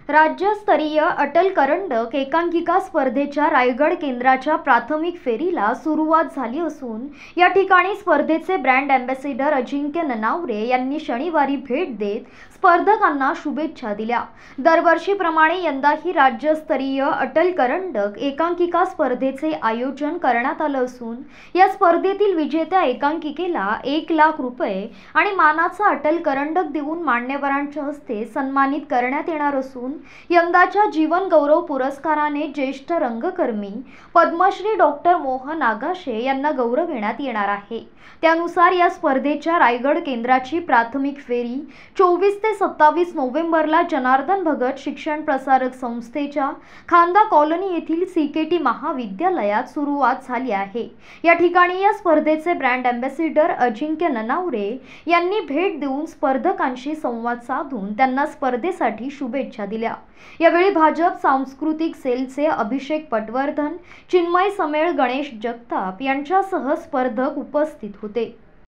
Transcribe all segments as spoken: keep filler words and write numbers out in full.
राज्यस्तरीय अटल करंडक एकांकिका स्पर्धेच्या रायगड केंद्राच्या प्राथमिक फेरीला सुरुवात झाली असून या ठिकाणी स्पर्धेचे ब्रँड अँबॅसेडर अजिंक्य ननावरे यांनी शनिवारी भेट देत स्पर्धकांना शुभेच्छा दिल्या। दरवर्षीप्रमाणे यंदाही राज्यस्तरीय अटल करंडक एकांकिका स्पर्धेचे आयोजन करण्यात आलं असून या स्पर्धेतील विजेत्या एकांकिकेला एक लाख रुपये आणि मानाचा अटल करंडक देऊन मान्यवरांच्या हस्ते सन्मानित करण्यात येणार असून यंदाच्या जीवन गौरव पुरस्काराने ज्येष्ठ रंगकर्मी पद्मश्री डॉक्टर मोहन आगाशे यांना गौरविण्यात येणार आहे। त्यानुसार या स्पर्धेच्या रायगड केंद्राची प्राथमिक फेरी चोवीस ते सत्तावीस नोव्हेंबरला जनार्दन भगत शिक्षण प्रसारक संस्थेच्या खांदा कॉलनी येथील सीकेटी महाविद्यालयात सुरुवात झाली आहे। या ठिकाणी या स्पर्धेचे ब्रँड अँबॅसेडर अजिंक्य ननावरे यांनी भेट देऊन स्पर्धकांशी संवाद साधून त्यांना स्पर्धेसाठी शुभेच्छा दिल्या। यावेळी भाजप सांस्कृतिक सेलचे अभिषेक पटवर्धन, चिन्मय समेळ, गणेश जगताप यांच्यासह स्पर्धक उपस्थित होते।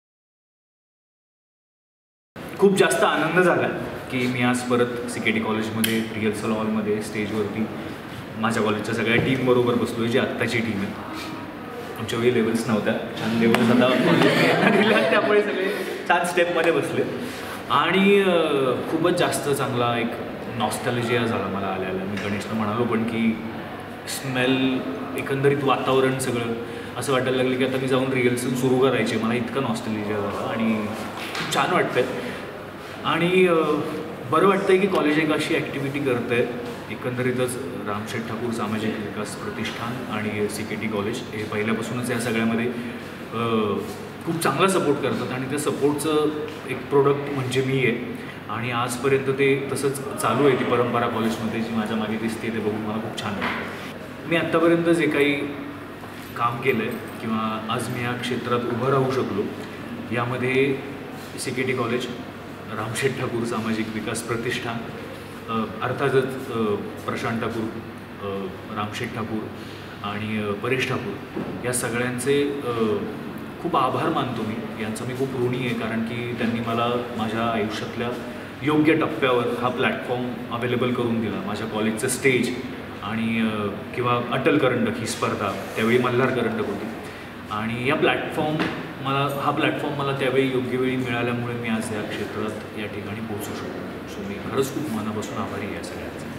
खूप जास्त आनंद झाला की मी आज परत सीकेटी कॉलेजमध्ये रिहर्सल हॉलमध्ये स्टेजवरती माझ्या कॉलेजच्या सगळ्या टीम बरोबर बसलोय, जी आत्ताची टीम आहे। आमच्या वेळी लेवल्स नव्हत्या, छान लेवल्स आता कॉलेजने त्यामुळे सगळे छान स्टेपमध्ये बसले आणि खूपच जास्त चांगला एक नॉस्टॅल्जिया झाला मला आल्याला। मी गणेशला म्हणालो पण की स्मेल, एकंदरीत वातावरण सगळं असं वाटायला लागलं की आता मी जाऊन रिहर्सल सुरू करायची, मला इतकं नॉस्टॅल्जिया झालं आणि खूप छान वाटतंय आणि बरं वाटतंय की कॉलेज एक अशी ॲक्टिव्हिटी करत आहे। एकंदरीतच रामशेठ ठाकूर सामाजिक विकास प्रतिष्ठान आणि सीकेटी कॉलेज हे पहिल्यापासूनच या सगळ्यामध्ये खूप चांगला सपोर्ट करतात आणि त्या सपोर्टचं एक प्रोडक्ट म्हणजे मी आहे आणि आजपर्यंत ते तसंच चालू आहे ती परंपरा कॉलेजमध्ये, जी माझ्या मागे दिसते ते बघून मला खूप छान वाटतं। मी आत्तापर्यंत जे काही काम केलं आहे किंवा आज मी या क्षेत्रात उभं राहू शकलो, यामध्ये सीकेटी कॉलेज, रामशेठ ठाकूर सामाजिक विकास प्रतिष्ठान, अर्थातच प्रशांत ठाकूर, रामशेठ ठाकूर आणि परेश ठाकूर या सगळ्यांचे खूप आभार मानतो मी। यांचं मी खूप ऋणी आहे कारण की त्यांनी मला माझ्या आयुष्यातल्या योग्य टप्प्यावर हा प्लॅटफॉर्म अवेलेबल करून दिला। माझ्या कॉलेजचं स्टेज आणि किंवा अटल करंडक ही स्पर्धा, त्यावेळी मल्हार करंडक होती आणि या प्लॅटफॉर्म मला हा प्लॅटफॉर्म मला त्यावेळी योग्य वेळी मिळाल्यामुळे मी आज या क्षेत्रात या ठिकाणी पोहोचू शकतो। सो मी खरंच खूप मनापासून आभारी आहे या सगळ्यांचा।